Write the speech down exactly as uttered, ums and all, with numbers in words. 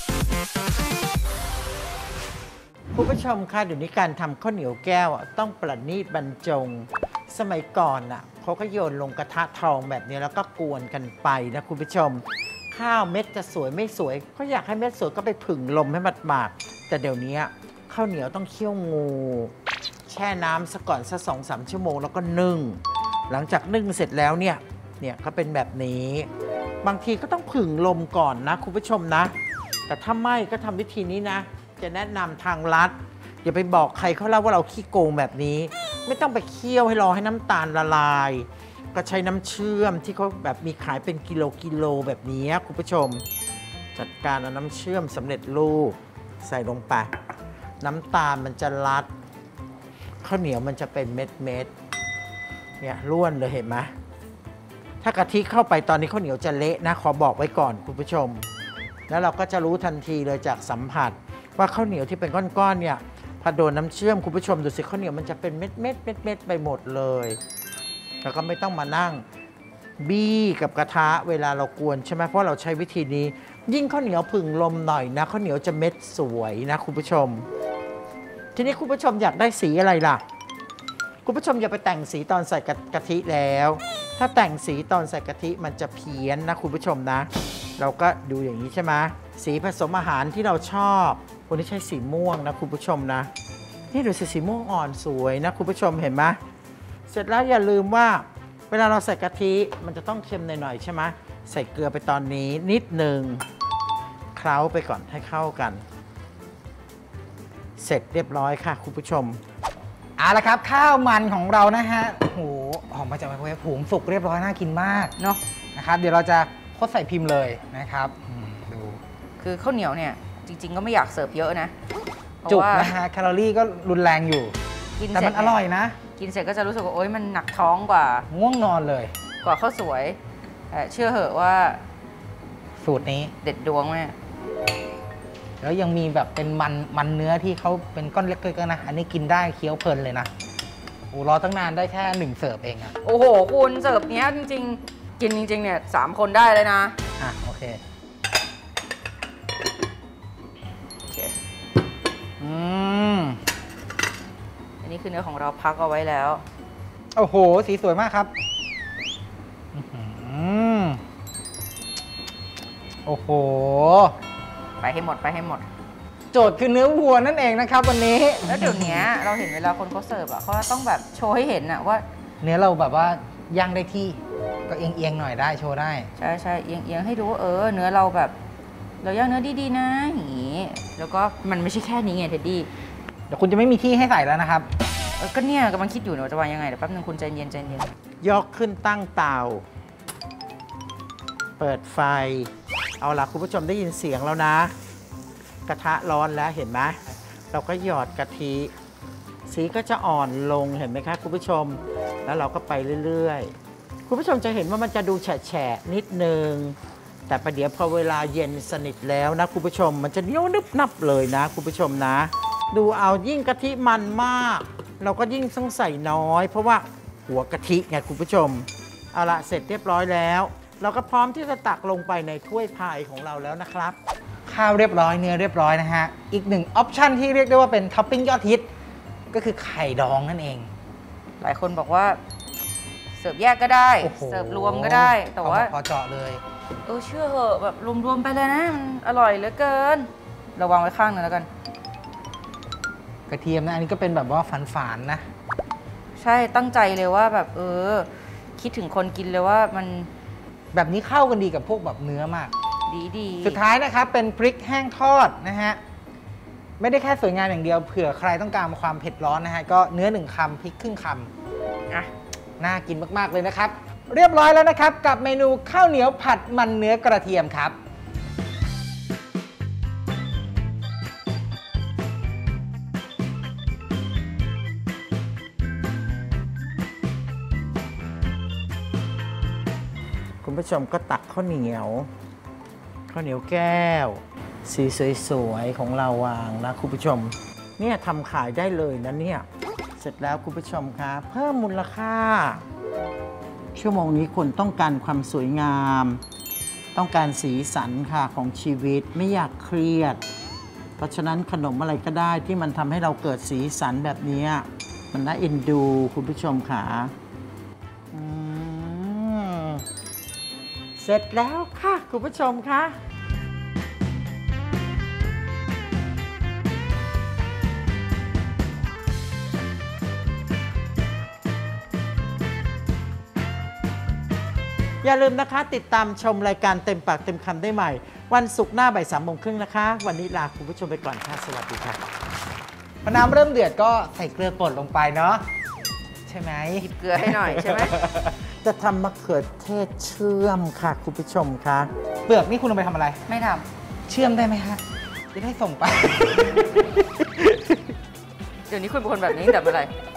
คุณผู้ชมคะเดี๋ยวนี้การทำข้าวเหนียวแก้วต้องประณีตบรรจงสมัยก่อนน่ะเขาก็โยนลงกระทะทองแบบนี้แล้วก็กวนกันไปนะคุณผู้ชมข้าวเม็ดจะสวยไม่สวยก็อยากให้เม็ดสวยก็ไปผึ่งลมให้มันบาดแต่เดี๋ยวนี้ข้าวเหนียวต้องเคี่ยวงูแช่น้ำซะก่อนสักสองสามชั่วโมงแล้วก็นึ่งหลังจากนึ่งเสร็จแล้วเนี่ยเนี่ยก็เป็นแบบนี้บางทีก็ต้องผึ่งลมก่อนนะคุณผู้ชมนะแต่ถ้าไม่ก็ทำวิธีนี้นะจะแนะนำทางลัดอย่าไปบอกใครเขาเล่าว่าเราขี้โกงแบบนี้ไม่ต้องไปเคี่ยวให้รอให้น้ำตาลละลายก็ใช้น้ำเชื่อมที่เขาแบบมีขายเป็นกิโลกิโลแบบนี้คุณผู้ชมจัดการเอาน้ำเชื่อมสำเร็จรูปใส่ลงไปน้ำตาลมันจะลัดข้าวเหนียวมันจะเป็นเม็ดเม็ดเนี่ยร่วนเลยเห็นไหมถ้ากะทิเข้าไปตอนนี้ข้าวเหนียวจะเละนะขอบอกไว้ก่อนคุณผู้ชมแล้วเราก็จะรู้ทันทีเลยจากสัมผัสว่าข้าวเหนียวที่เป็นก้อนๆเนี่ยพอโดนน้ำเชื่อมคุณผู้ชมดูสิข้าวเหนียวมันจะเป็นเม็ดเม็ดเม็ดเม็ดไปหมดเลยแล้วก็ไม่ต้องมานั่งบี้กับกระทะเวลาเรากวนใช่ไหมเพราะเราใช้วิธีนี้ยิ่งข้าวเหนียวผึ่งลมหน่อยนะข้าวเหนียวจะเม็ดสวยนะคุณผู้ชมทีนี้คุณผู้ชมอยากได้สีอะไรล่ะคุณผู้ชมอย่าไปแต่งสีตอนใส่กะทิแล้วถ้าแต่งสีตอนใส่กะทิมันจะเพี้ยนนะคุณผู้ชมนะเราก็ดูอย่างนี้ใช่ไหมสีผสมอาหารที่เราชอบวันนี้ใช้สีม่วงนะคุณผู้ชมนะนี่ดูสีสีม่วงอ่อนสวยนะคุณผู้ชมเห็นไหมเสร็จแล้วอย่าลืมว่าเวลาเราใส่กะทิมันจะต้องเค็มหน่อยๆใช่ไหมใส่เกลือไปตอนนี้นิดหนึ่งเคล้าไปก่อนให้เข้ากันเสร็จเรียบร้อยค่ะคุณผู้ชมเอาละครับข้าวมันของเรานะฮะโอ้โหออกมาจากไมโครเวฟหุงสุกเรียบร้อยน่ากินมากเนาะนะครับเดี๋ยวเราจะคดใส่พิมพ์เลยนะครับดูคือข้าวเหนียวเนี่ยจริงๆก็ไม่อยากเสิร์ฟเยอะนะจุกนะฮะแคลอรี่ก็รุนแรงอยู่แต่มันอร่อยนะกินเสร็จก็จะรู้สึกว่าโอ๊ยมันหนักท้องกว่าง่วงนอนเลยกว่าข้าวสวยเชื่อเหอะว่าสูตรนี้เด็ดดวงแม่แล้วยังมีแบบเป็นมันมันเนื้อที่เขาเป็นก้อนเล็กๆนะอันนี้กินได้เคี้ยวเพลินเลยนะโอ้รอตั้งนานได้แค่หนึ่งเสิร์ฟเองอะโอ้โหคุณเสิร์ฟเนี้ยจริงๆกินจริงๆเนี่ยสามคนได้เลยนะอ่ะโอเคโอเคอืมอันนี้คือเนื้อของเราพักเอาไว้แล้วโอ้โหสีสวยมากครับโอ้โหไปให้หมดไปให้หมดโจทย์คือเนื้อวัวนั่นเองนะครับวันนี้แล้วเดี๋ยวนี้เราเห็นเวลาคนเขาเสิร์ฟอ่ะเขาต้องแบบโชว์ให้เห็นอ่ะว่าเนื้อเราแบบว่าย่างได้ที่ก็เอียงเอียงหน่อยได้โชว์ได้ใช่ใช่เอียงเอียงให้ดูว่าเออเนื้อเราแบบเราย่างเนื้อดีๆนะอย่างนี้แล้วก็มันไม่ใช่แค่นี้ไงเท็ดดี้เดี๋ยวคุณจะไม่มีที่ให้ใส่แล้วนะครับเออก็เนี่ยกำลังคิดอยู่นะจะวางยังไงเดี๋ยวแป๊บนึงคุณใจเย็นใจเย็นยกขึ้นตั้งเตาเปิดไฟเอาล่ะคุณผู้ชมได้ยินเสียงแล้วนะกระทะร้อนแล้วเห็นไหมเราก็หยอดกะทิสีก็จะอ่อนลงเห็นไหมคะคุณผู้ชมแล้วเราก็ไปเรื่อยๆคุณผู้ชมจะเห็นว่ามันจะดูแฉะๆนิดนึงแต่ประเดี๋ยวพอเวลาเย็นสนิทแล้วนะคุณผู้ชมมันจะเหนียวนึบนับเลยนะคุณผู้ชมนะดูเอายิ่งกะทิมันมากเราก็ยิ่งต้องใส่น้อยเพราะว่าหัวกะทิไงคุณผู้ชมเอาละเสร็จเรียบร้อยแล้วเราก็พร้อมที่จะตักลงไปในถ้วยพายของเราแล้วนะครับข้าวเรียบร้อยเนื้อเรียบร้อยนะฮะอีกหนึ่งออปชันที่เรียกได้ว่าเป็นท็อปปิ้งยอดฮิตก็คือไข่ดองนั่นเองหลายคนบอกว่าเสิร์ฟแยกก็ได้เสิร์ฟรวมก็ได้แต่ว่าพอเจาะเลยเออเชื่อเหอะแบบรวมๆไปเลยนะมันอร่อยเหลือเกินระวังไว้ข้างนึงแล้วกันกระเทียมนะอันนี้ก็เป็นแบบว่าฝานๆนะใช่ตั้งใจเลยว่าแบบเออคิดถึงคนกินเลยว่ามันแบบนี้เข้ากันดีกับพวกแบบเนื้อมากดีดีสุดท้ายนะครับเป็นพริกแห้งทอดนะฮะไม่ได้แค่สวยงามอย่างเดียวเผื่อใครต้องการความเผ็ดร้อนนะฮะก็เนื้อหนึ่งคำพริกครึ่งคำอ่ะน่ากินมากๆเลยนะครับเรียบร้อยแล้วนะครับกับเมนูข้าวเหนียวผัดมันเนื้อกระเทียมครับคุณผู้ชมก็ตักข้าวเหนียวข้าวเหนียวแก้วสีสวยๆของเราวางนะคุณผู้ชมเนี่ยทำขายได้เลยนะเนี่ยเสร็จแล้วคุณผู้ชมคะเพิ่มมูลค่าชั่วโมงนี้คนต้องการความสวยงามต้องการสีสันค่ะของชีวิตไม่อยากเครียด เพราะฉะนั้นขนมอะไรก็ได้ที่มันทำให้เราเกิดสีสันแบบนี้มันน่าเอ็นดูคุณผู้ชมค่ะอืมเสร็จแล้วค่ะคุณผู้ชมค่ะอย่าลืมนะคะติดตามชมรายการเต็มปากเต็มคำได้ใหม่วันศุกร์หน้าบ่ายสามโมงครึ่งนะคะวันนี้ลาคุณผู้ชมไปก่อนค่ะสวัสดีค่ะพอน้ำเริ่มเดือดก็ใส่เกลือป่นลงไปเนาะใช่ไหมหยิบเกลือให้หน่อยใช่ไหมจะทำมะเขือเทศเชื่อมค่ะคุณผู้ชมค่ะเปลือกนี่คุณเอาไปทำอะไรไม่ทเชื่อมได้ไหมฮะจะได้ส่งไปำเดี๋ยวนี้คุณเป็นคนแบบนี้ตั้งแต่เมื่อไหร่